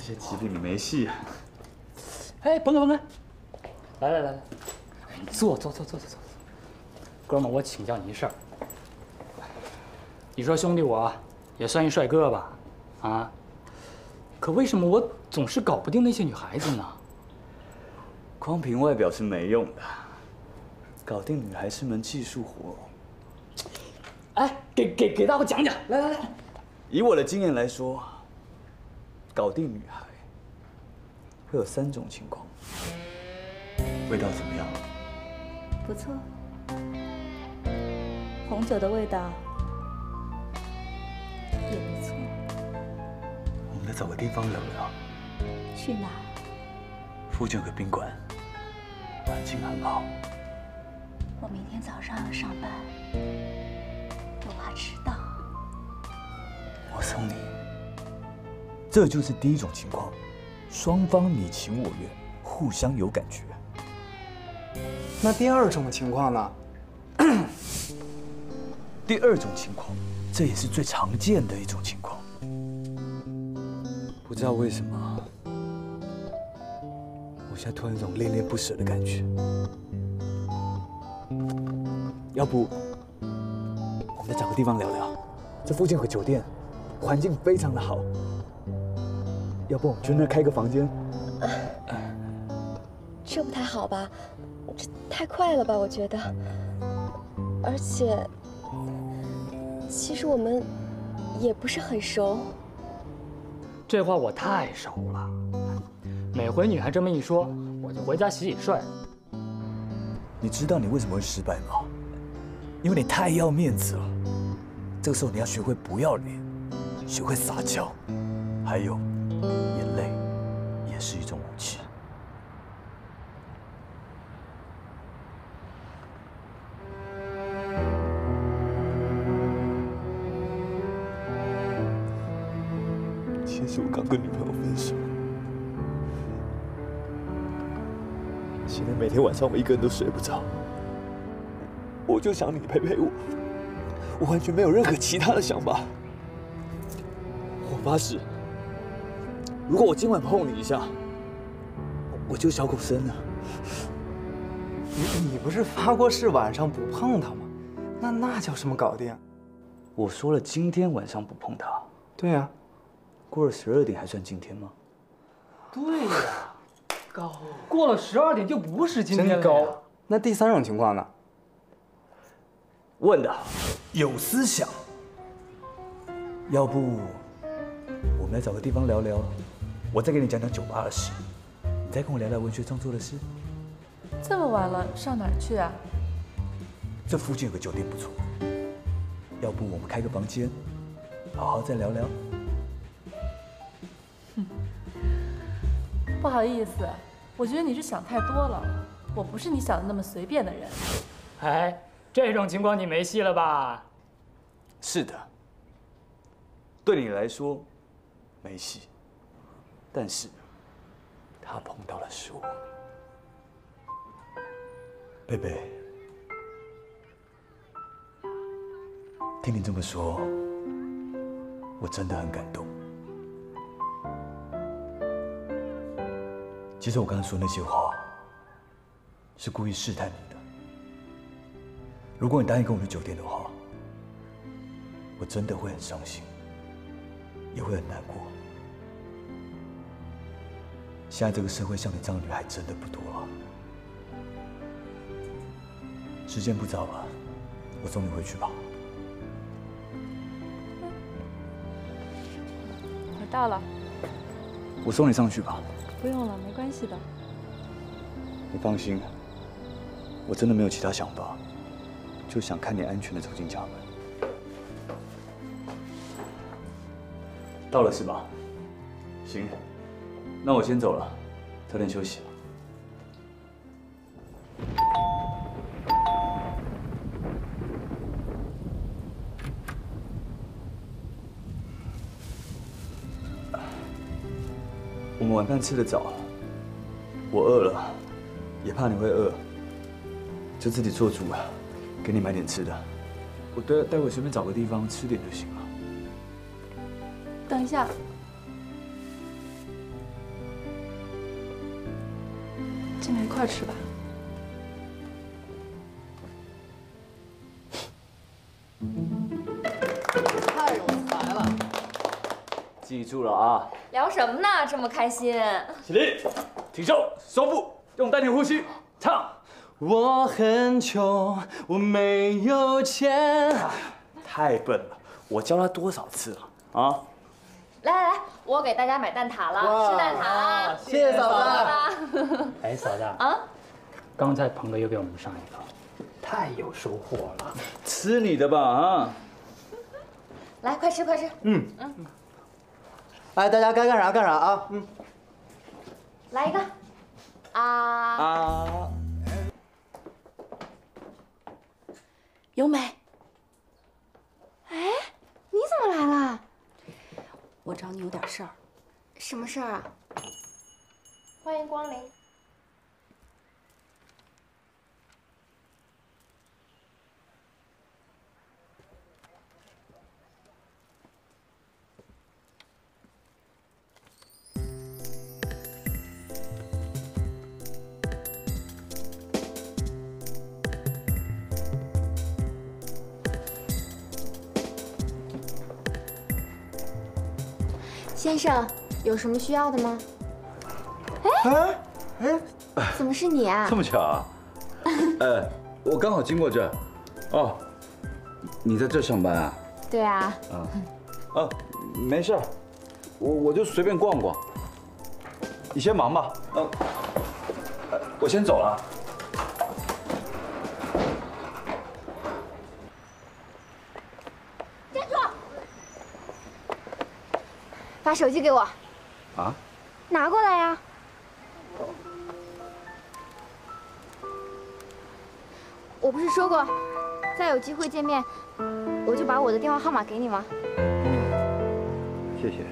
些疾病你没戏。 哎，甭开，来，坐。哥们儿，我请教你一事儿。你说兄弟我也算一帅哥吧？啊？可为什么我总是搞不定那些女孩子呢？ 光凭外表是没用的，搞定女孩是门技术活。 哎，给大伙讲讲，来。 以我的经验来说，搞定女孩会有3种情况。味道怎么样？ 不错，红酒的味道也不错。 我们再找个地方聊聊。 去哪儿？ 附近有个宾馆，环境很好。 我明天早上要上班，又怕迟到。 我送你。这就是第1种情况，双方你情我愿，互相有感觉。 那第2种情况呢？ 第2种情况，这也是最常见的一种情况。不知道为什么，我现在突然有种恋恋不舍的感觉。要不，我们再找个地方聊聊。这附近有个酒店，环境非常的好。要不我们去那开个房间？ 这不太好吧？这太快了吧？我觉得。而且，其实我们也不是很熟。 这话我太熟了，每回女孩这么一说，我就回家洗睡。 你知道你为什么会失败吗？因为你太要面子了。这个时候你要学会不要脸，学会撒娇，还有，眼泪也是一种武器。其实我刚跟女朋友分手，现在每天晚上我一个人都睡不着，我就想你陪陪我，我完全没有任何其他的想法。我发誓，如果我今晚碰你一下，我就小狗生了。 你不是发过誓晚上不碰他吗？那叫什么搞定？ 我说了，今天晚上不碰他。 对呀。 过了12点还算今天吗？ 对呀，高。过了12点就不是今天了。 真高。那第3种情况呢？ 问得好，有思想。要不，我们来找个地方聊聊，我再给你讲讲酒吧的事，你再跟我聊聊文学创作的事。 这么晚了，上哪儿去啊？ 这附近有个酒店不错，要不我们开个房间，好好再聊聊。 不好意思，我觉得你是想太多了，我不是你想的那么随便的人。 哎，这种情况你没戏了吧？ 是的，对你来说没戏，但是他碰到的是我。贝贝，听你这么说，我真的很感动。其实我刚才说那些话，是故意试探你的。如果你答应跟我去酒店的话，我真的会很伤心，也会很难过。现在这个社会像你这样的女孩真的不多了。时间不早了，我送你回去吧。 我到了。 我送你上去吧。 不用了，没关系的。 你放心，我真的没有其他想法，就想看你安全的走进家门。到了是吧？行，那我先走了，早点休息。我们晚饭吃得早，我饿了，也怕你会饿，就自己做主了，给你买点吃的。我待会随便找个地方吃点就行了。 等一下， 一块吃吧。 太有才了！ 记住了啊！ 聊什么呢？这么开心？ 起立，挺手，双步，用丹田呼吸，唱。 我很穷，我没有钱。 太笨了，我教他多少次了啊？ 来来来，我给大家买蛋挞了，吃蛋挞啦！ 谢谢嫂子。 哎，嫂子啊， 刚才鹏哥又给我们上一课，太有收获了。 吃你的吧啊！ 来，快吃快吃。 哎，大家该干啥干啥啊！ 来一个。 啊！ 由美。哎，你怎么来了？ 我找你有点事儿。 什么事儿啊？欢迎光临。先生，有什么需要的吗？怎么是你啊？ 这么巧啊？我刚好经过这儿。哦，你在这上班啊？ 对啊。 没事儿，我就随便逛逛。你先忙吧。我先走了。 站住！把手机给我。 啊？ 拿过来呀。我不是说过，再有机会见面，我就把我的电话号码给你吗？ 谢谢。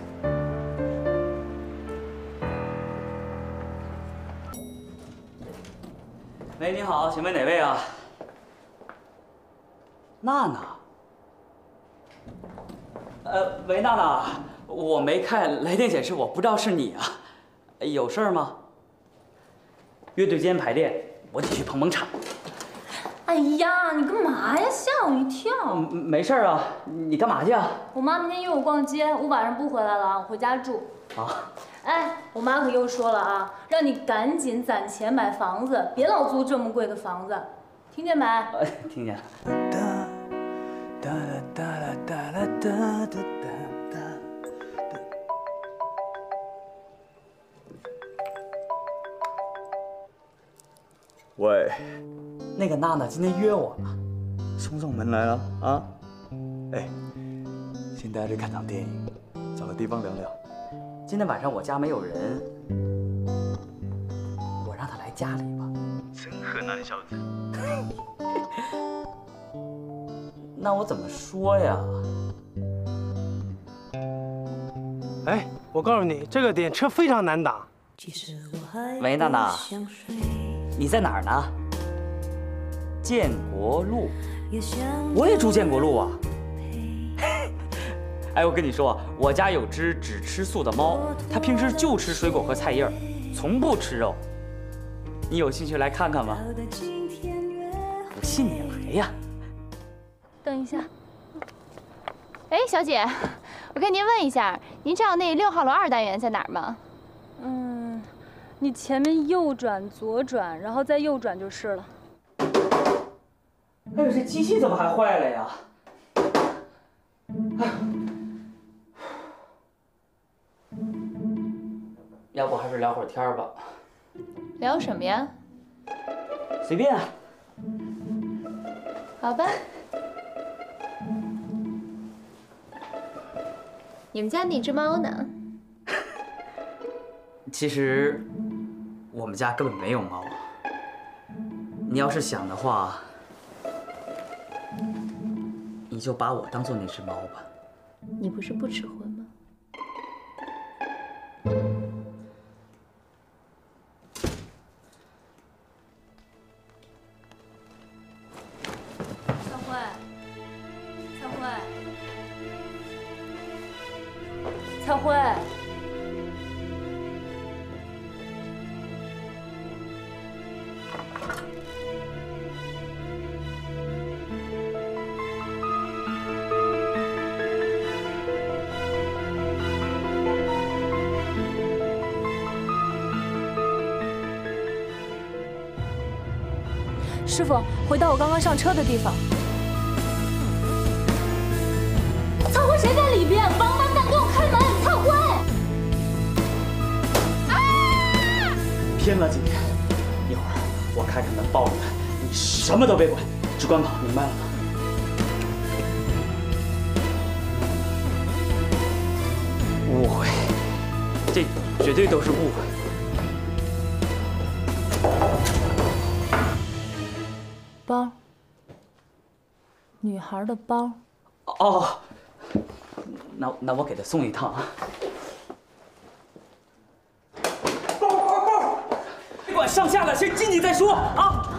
喂，你好，请问哪位啊？娜娜。喂，娜娜，我没看来电显示，我不知道是你啊，有事儿吗？乐队间排练，我得去捧捧场。 哎呀，你干嘛呀？吓我一跳！ 没事啊，你干嘛去啊？ 我妈明天约我逛街，我晚上不回来了，我回家住。 啊？ 哎，我妈可又说了啊，让你赶紧攒钱买房子，别老租这么贵的房子，听见没？ 听见了。 喂， 那个娜娜今天约我了， 送上门来了啊！哎，先带她去看场电影，找个地方聊聊。 今天晚上我家没有人，我让她来家里吧。 真河南小子。 那我怎么说呀？ 哎，我告诉你，这个点车非常难打。 喂，娜娜，你在哪儿呢？建国路，我也住建国路啊。哎，我跟你说，我家有只只吃素的猫，它平时就吃水果和菜叶，从不吃肉。你有兴趣来看看吗？不信你来呀。 等一下， 哎，小姐，我跟您问一下，您知道那6号楼2单元在哪儿吗？ 你前面右转、左转，然后再右转就是了。 哎呦，这机器怎么还坏了呀？要不还是聊会儿天吧。 聊什么呀？ 随便啊。 好吧。你们家那只猫呢？ 其实，我们家根本没有猫。你要是想的话，你就把我当做那只猫吧。 你不是不吃荤吗？ 蔡慧，蔡慧，蔡慧。 师傅，回到我刚刚上车的地方。 曹辉谁在里边？王八蛋，给我开门！曹辉！ 拼了今天！一会儿我开门抱着他，你什么都别管，只管跑，明白了吗？误会，这绝对都是误会。 包，女孩的包。 哦，那我给他送一趟啊。包，别管上下了，先进去再说啊。